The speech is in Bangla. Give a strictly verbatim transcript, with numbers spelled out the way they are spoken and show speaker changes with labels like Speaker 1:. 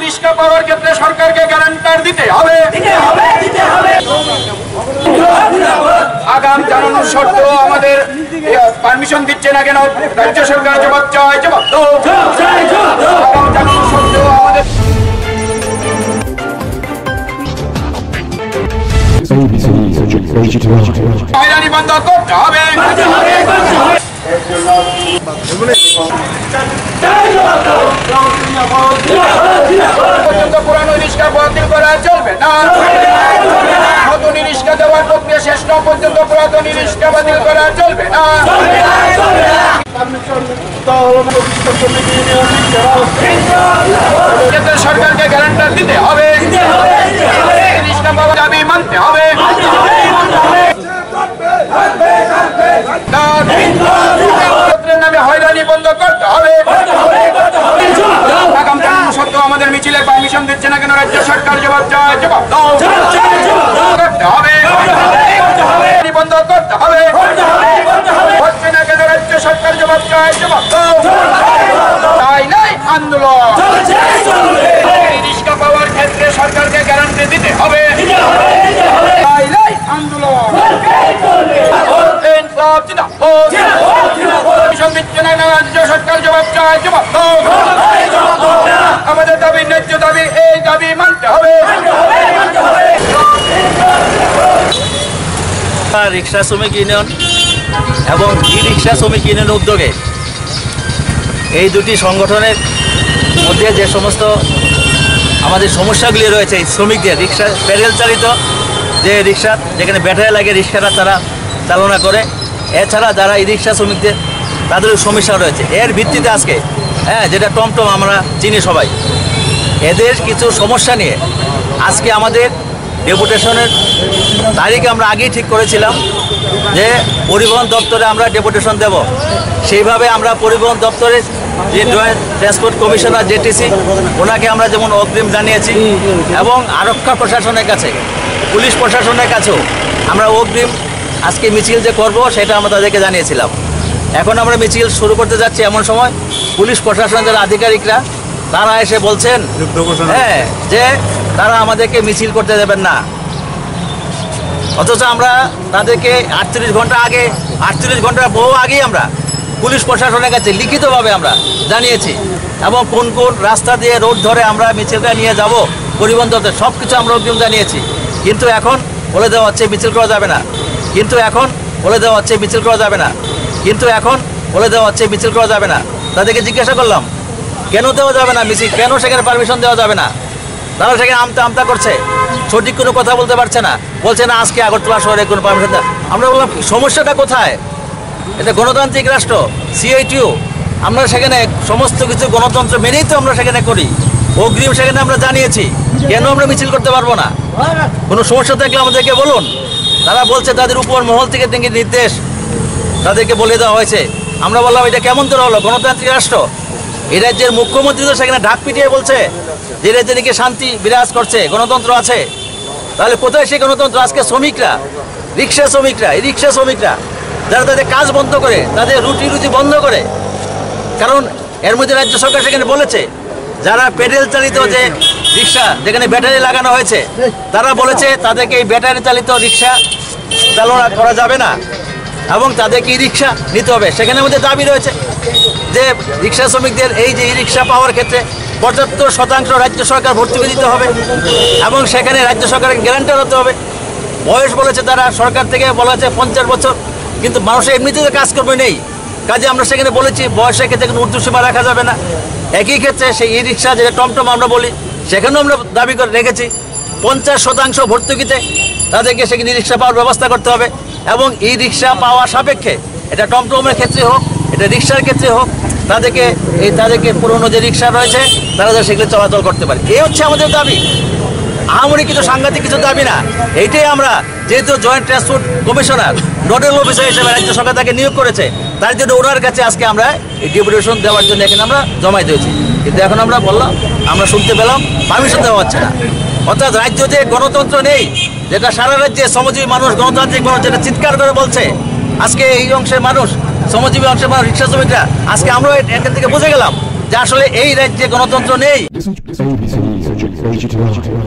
Speaker 1: রিক্সা পাওয়ার ক্ষেত্রে সরকারকে গ্যারান্টার দিতে হবে। আগাম জানানোর শর্ত আমাদের পারমিশন দিচ্ছে না কেন? রাজ্য সরকার জবাব চায়, জবাব দাও। আগাম জানানোর শর্ত আমাদের হয়রানি বন্ধ করতে হবে। পুরানো রিক্সা বাতিল করা চলবে না। নতুন রিক্সা দেওয়ার প্রক্রিয়া শেষ না পর্যন্ত পুরাতন রিক্সা বাতিল করা চলবে না। সরকারকে গ্যারান্টার দিতে হবে। রিক্সা পাওয়ার দাবি মানতে হবে। নামে হয়রানি বন্ধ করতে হবে। আগাম জানানো সত্ত্বেও আমাদের মিছিলের পারমিশন দিচ্ছে না কেন? রাজ্য সরকার জবাব চায়, জবাব দাও। করতে হবে, বন্ধ করতে হবে। হচ্ছে না কেন? রাজ্য সরকার জবাব চায়, জবাব দাও। তাই নাই আন্দোলন। রিক্সা পাওয়ার ক্ষেত্রে সরকারকে গ্যারান্টি দিতে হবে। তাই নাই আন্দোলন। সরকার জবাব চায়, জবাব দাও। আমাদের দাবি ন্যায্য দাবি, এই দাবি মানতে হবে।
Speaker 2: রিক্সা শ্রমিক ইউনিয়ন এবং ই রিক্সা শ্রমিক ইউনিয়নের উদ্যোগে এই দুটি সংগঠনের মধ্যে যে সমস্ত আমাদের সমস্যাগুলি রয়েছে, শ্রমিকদের রিক্সা প্যাডেল চালিত যে রিক্সা, যেখানে ব্যাটারি লাগে রিক্সাটা তারা চালনা করে, এছাড়া যারা ই রিক্সা শ্রমিকদের তাদের সমস্যা রয়েছে, এর ভিত্তিতে আজকে হ্যাঁ যেটা টমটম আমরা চিনি সবাই, এদের কিছু সমস্যা নিয়ে আজকে আমাদের ডেপুটেশনের তারিখ আমরা আগেই ঠিক করেছিলাম যে পরিবহন দপ্তরে আমরা ডেপুটেশন দেব। সেইভাবে আমরা পরিবহন দপ্তরের যে জয়েন্ট ট্রান্সপোর্ট কমিশনার জেটিসি ওনাকে আমরা যেমন অগ্রিম জানিয়েছি এবং আরক্ষা প্রশাসনের কাছে, পুলিশ প্রশাসনের কাছেও আমরা অগ্রিম আজকে মিছিল যে করব সেটা আমরা তাদেরকে জানিয়েছিলাম। এখন আমরা মিছিল শুরু করতে যাচ্ছি, এমন সময় পুলিশ প্রশাসনের আধিকারিকরা তারা এসে বলছেন হ্যাঁ যে তারা আমাদেরকে মিছিল করতে দেবেন না। অথচ আমরা তাদেরকে আটত্রিশ ঘন্টা আগে আটত্রিশ ঘন্টার বহু আগেই আমরা পুলিশ প্রশাসনের কাছে লিখিতভাবে আমরা জানিয়েছি এবং কোন কোন রাস্তা দিয়ে রোড ধরে আমরা মিছিলটা নিয়ে যাব পরিবহন দপ্তর সব কিছু আমরা অগ্রিম জানিয়েছি। কিন্তু এখন বলে দেওয়া হচ্ছে মিছিল করা যাবে না। কিন্তু এখন বলে দেওয়া হচ্ছে মিছিল করা যাবে না। কিন্তু এখন বলে দেওয়া হচ্ছে মিছিল করা যাবে না। তাদেরকে জিজ্ঞাসা করলাম কেন দেওয়া যাবে না মিছিল, কেন সেখানে পারমিশন দেওয়া যাবে না? তারা সেখানে আমতা আমতা করছে, সঠিক কোনো কথা বলতে পারছে না, বলছে না আজকে আগরতলা শহরে কোনো পারমিশন দেয়। আমরা বললাম সমস্যাটা কোথায়? এটা গণতান্ত্রিক রাষ্ট্র, সিআইটিও, আমরা সেখানে সমস্ত কিছু গণতন্ত্র মেনেই তো আমরা সেখানে করি। অগ্রিম সেখানে আমরা জানিয়েছি, কেন আমরা মিছিল করতে পারবো না? কোনো সমস্যা থাকলে আমাদেরকে বলুন। তারা বলছে তাদের উপর মহল থেকে থেকে নির্দেশ তাদেরকে বলে দেওয়া হয়েছে। আমরা বললাম এটা কেমন করে হলো? গণতান্ত্রিক রাষ্ট্র, এই রাজ্যের মুখ্যমন্ত্রী তো সেখানে ঢাক পিটিয়ে বলছে যে রাজ্যে নাকি শান্তি বিরাজ করছে, গণতন্ত্র আছে। তাহলে কোথায় সেই গণতন্ত্র? আজকে শ্রমিকরা, রিক্সা শ্রমিকরা, এই রিক্সা শ্রমিকরা যারা তাদের কাজ বন্ধ করে, তাদের রুটি রুটি বন্ধ করে, কারণ এর মধ্যে রাজ্য সরকার সেখানে বলেছে যারা পেডেল চালিত যে রিক্সা যেখানে ব্যাটারি লাগানো হয়েছে তারা বলেছে তাদেরকে এই ব্যাটারি চালিত রিক্সা চালনা করা যাবে না এবং তাদেরকে ই রিক্সা নিতে হবে। সেখানে আমাদের দাবি রয়েছে যে রিক্সা শ্রমিকদের এই যে ই রিক্সা পাওয়ার ক্ষেত্রে পঁচাত্তর শতাংশ রাজ্য সরকার ভর্তুকি দিতে হবে এবং সেখানে রাজ্য সরকারের গ্যারান্টার হতে হবে। বয়স বলেছে তারা, সরকার থেকে বলা হচ্ছে পঞ্চাশ বছর, কিন্তু মানুষের এমনিতে কাজকর্ম নেই, কাজে আমরা সেখানে বলেছি বয়সের ক্ষেত্রে কোনো ঊর্ধ্বসীমা রাখা যাবে না। একই ক্ষেত্রে সেই ই রিক্সা যেটা টমটম আমরা বলি সেখানেও আমরা দাবি করে রেখেছি পঞ্চাশ শতাংশ ভর্তুকিতে তাদেরকে সেখানে ই রিক্সা পাওয়ার ব্যবস্থা করতে হবে এবং ই রিক্সা পাওয়া সাপেক্ষে এটা টমটমের ক্ষেত্রে হোক, এটা রিক্সার ক্ষেত্রে হোক, তাদেরকে এই তাদেরকে পুরনো যে রিক্সা রয়েছে তারা যেন সেগুলো চলাচল করতে পারে। এই হচ্ছে আমাদের দাবি, আমারই কিছু সাংঘাতিক কিছু দাবি না। এইটাই আমরা যেহেতু joint transport commissioner nodal officer হিসেবে রাজ্য সরকার তাকে নিয়োগ করেছে, তার জন্য ওনার কাছে আজকে আমরা এই ডেপুটেশন দেওয়ার জন্য এখানে আমরা জমা দিয়েছি। কিন্তু এখন আমরা বললাম, আমরা শুনতে পেলাম পারমিশন দেওয়া হচ্ছে না। অর্থাৎ রাজ্য যে গণতন্ত্র নেই, যেটা সারা রাজ্যে শ্রমজীবী মানুষ গণতান্ত্রিক মানুষ যেটা চিৎকার করে বলছে, আজকে এই অংশের মানুষ শ্রমজীবী অংশের মানুষ রিক্সা শ্রমিকরা আজকে আমরাও এখান থেকে বুঝে গেলাম যে আসলে এই রাজ্যে গণতন্ত্র নেই।
Speaker 3: Listen to A B C Digital.